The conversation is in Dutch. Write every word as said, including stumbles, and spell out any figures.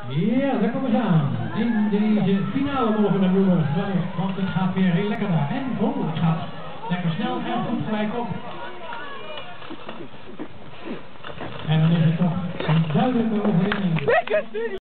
Ja, daar komen ze aan. In deze finale mogen we noemen, wellicht, want het gaat weer heel lekker daar. En oh, het gaat lekker snel en goed gelijk op. En dan is het toch een duidelijke overwinning.